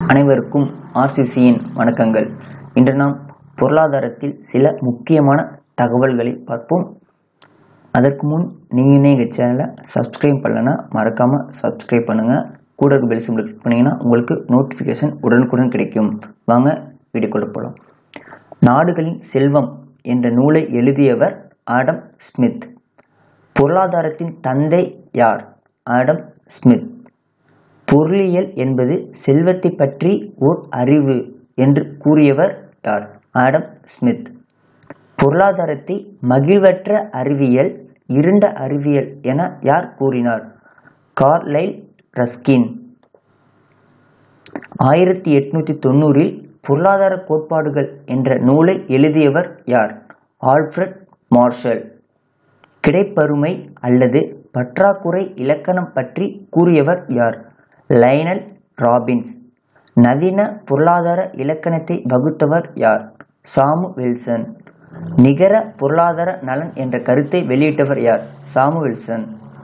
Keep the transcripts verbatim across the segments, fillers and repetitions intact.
அனைவருக்கும் ஆர்சிசியின் வணக்கங்கள். இன்று நாம் பொருளாதாரத்தில் சில முக்கியமான தகவல்களை பார்ப்போம். அதற்கு முன் நீங்கள் எங்கள் சேனலை சப்ஸ்கிரைப் பண்ணலன்னா மறக்காமல் சப்ஸ்கிரைப் பண்ணுங்கள். கூட இருக்க பெல் சிம்பிள் கிளிக் பண்ணிங்கன்னா உங்களுக்கு நோட்டிஃபிகேஷன் உடனுக்குடன் கிடைக்கும். வாங்க வீடியோக்குள்ள போகலாம். நாடுகளின் செல்வம் என்ற நூலை எழுதியவர் ஆடம் ஸ்மித். பொருளாதாரத்தின் தந்தை யார்? Adam Smith. பொருளியல் என்பது செல்வத்தை பற்றி ஓர் அறிவு என்று கூறியவர் யார்? Adam Smith. பொருளாதாரத்தை மகிழ்வற்ற அறிவியல், இருண்ட அறிவியல் என யார் கூறினார்? Carlyle Ruskin. ஆயிரத்தி எட்நூத்தி தொண்ணூறில் பொருளாதார கோட்பாடுகள் என்ற நூலை எழுதியவர் யார்? Alfred marshal. கிடைப்பருமை அல்லது பற்றாக்குறை இலக்கணம் பற்றி கூறியவர் யார்? Lionel Robbins. நவீன பொருளாதார இலக்கணத்தை வகுத்தவர் யார்? சாமுவெல்சன். நிகர பொருளாதார நலன் என்ற கருத்தை வெளியிட்டவர் யார்? சாமுவெல்சன்.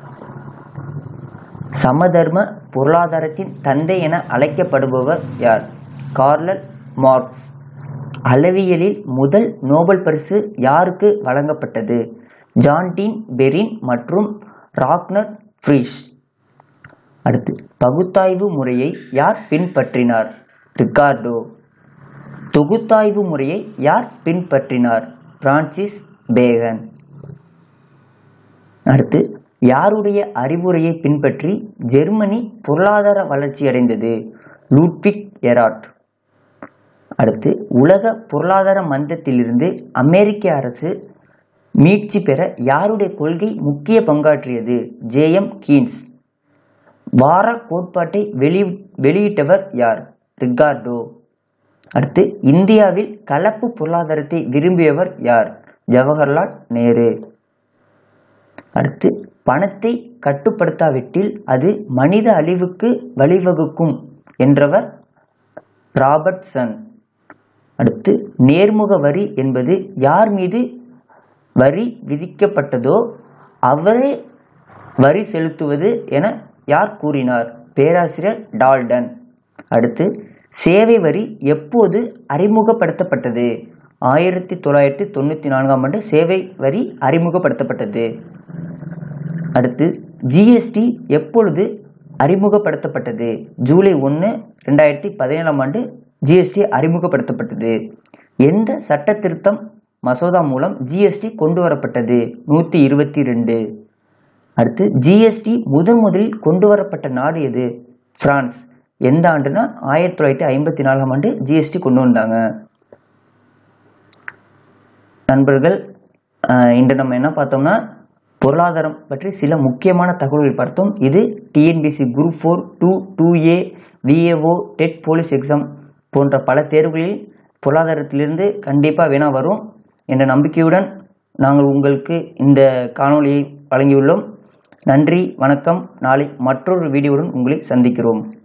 சமதர்ம பொருளாதாரத்தின் தந்தை என அழைக்கப்படுபவர் யார்? Karl Marx. அளவியலில் முதல் நோபல் பரிசு யாருக்கு வழங்கப்பட்டது? ஜான் டீன் பெரின் மற்றும் ராக்னர் ஃப்ரீஷ். அடுத்து, பகுத்தாய்வு முறையை யார் பின்பற்றினார்? ரிகார்டோ. தொகுத்தாய்வு முறையை யார் பின்பற்றினார்? Francis Bacon. அடுத்து, யாருடைய அறிவுரையை பின்பற்றி ஜெர்மனி பொருளாதார வளர்ச்சி அடைந்தது? Ludwig Erhard. அடுத்து, உலக பொருளாதார மந்தத்திலிருந்து அமெரிக்க அரசு மீட்சி பெற யாருடைய கொள்கை முக்கிய பங்காற்றியது? J M Keynes. வார கோட்பாட்டை வெளி வெளியிட்டவர் யார்? ரிகார்டோ. அடுத்து, இந்தியாவில் கலப்பு பொருளாதாரத்தை விரும்பியவர் யார்? ஜவஹர்லால் நேரு. அடுத்து, பணத்தை கட்டுப்படுத்தாவிட்டில் அது மனித அழிவுக்கு வழிவகுக்கும் என்றவர் ராபர்ட்சன். அடுத்து, நேர்முக வரி என்பது யார் மீது வரி விதிக்கப்பட்டதோ அவரே வரி செலுத்துவது என யார் கூறினார்? பேராசிரியர் டால்டன். அடுத்து, சேவை வரி எப்போது அறிமுகப்படுத்தப்பட்டது? ஆயிரத்தி தொள்ளாயிரத்தி தொண்ணூத்தி நான்காம் ஆண்டு சேவை வரி அறிமுகப்படுத்தப்பட்டது. அடுத்து, ஜிஎஸ்டி எப்பொழுது அறிமுகப்படுத்தப்பட்டது? ஜூலை ஒன்று ரெண்டாயிரத்தி பதினேழாம் ஆண்டு ஜிஎஸ்டி அறிமுகப்படுத்தப்பட்டது. எந்த சட்ட திருத்தம் மசோதா மூலம் ஜிஎஸ்டி கொண்டு வரப்பட்டது? நூத்தி இருபத்தி ரெண்டு. அடுத்து, ஜிஎஸ்டி முதன் முதலில் கொண்டு வரப்பட்ட நாடு எது? பிரான்ஸ். எந்த ஆண்டுனா ஆயிரத்தி தொள்ளாயிரத்தி ஐம்பத்தி நாலாம் ஆண்டு ஜிஎஸ்டி கொண்டு வந்தாங்க. நண்பர்கள், இன்று நம்ம என்ன பார்த்தோம்னா பொருளாதாரம் பற்றி சில முக்கியமான தகவல்கள் பார்த்தோம். இது TNPSC group four, two two A, VAO, TET police exam போன்ற பல தேர்வுகளில் பொருளாதாரத்திலிருந்து கண்டிப்பாக வேணா வரும் என்ற நம்பிக்கையுடன் நாங்கள் உங்களுக்கு இந்த காணொளியை வழங்கியுள்ளோம். நன்றி, வணக்கம். நாளை மற்றொரு வீடியோவுடன் உங்களை சந்திக்கிறோம்.